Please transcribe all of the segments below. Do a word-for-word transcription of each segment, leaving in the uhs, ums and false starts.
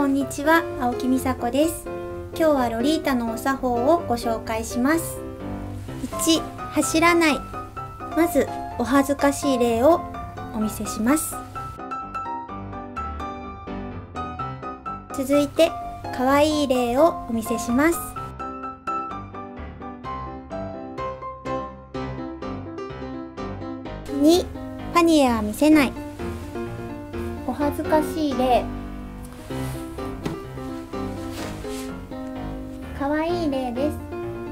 こんにちは、青木美佐子です。今日はロリータのお作法をご紹介します。いち、走らない。まずお恥ずかしい例をお見せします。続いて可愛い例をお見せします。に、パニエは見せない。お恥ずかしい例、可愛い例です。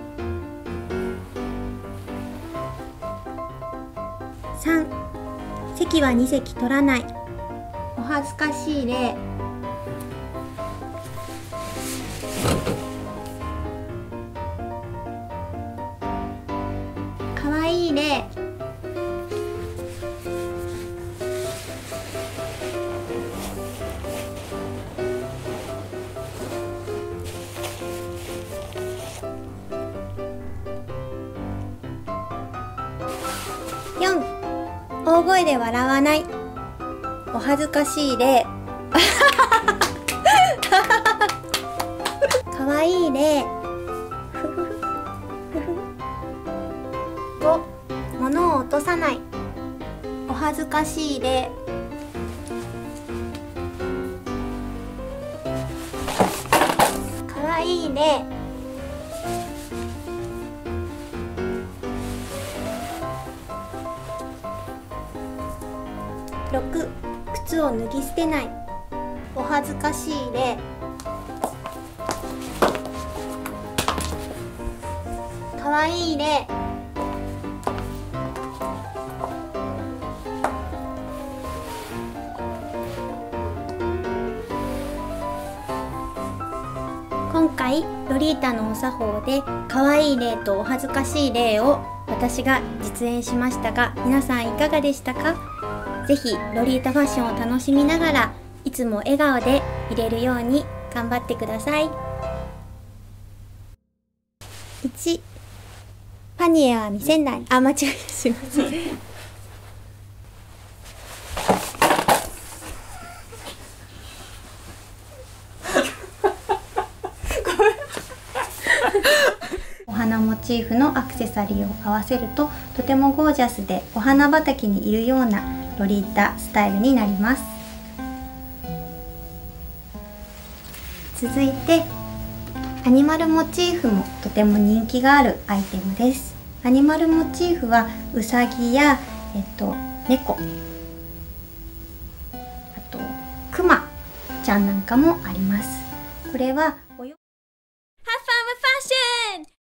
さん、席はに席取らない。お恥ずかしい例、可愛い例、よん、大声で笑わない。お恥ずかしい例かわいい例ご、物を落とさない。お恥ずかしい例かわいい例ろく、靴を脱ぎ捨てない。お恥ずかしい例かわいい例今回ロリータのお作法でかわいい例とお恥ずかしい例を私が実演しましたが、皆さんいかがでしたか？ぜひロリータファッションを楽しみながらいつも笑顔でいれるように頑張ってください。いち、パニエは見せない。あ、間違えた、すいませんお花モチーフのアクセサリーを合わせるととてもゴージャスでお花畑にいるようなロリータスタイルになります。続いてアニマルモチーフもとても人気があるアイテムです。アニマルモチーフはウサギや、えっと、猫、あとクマちゃんなんかもあります。これはおよ Have fun with fashion!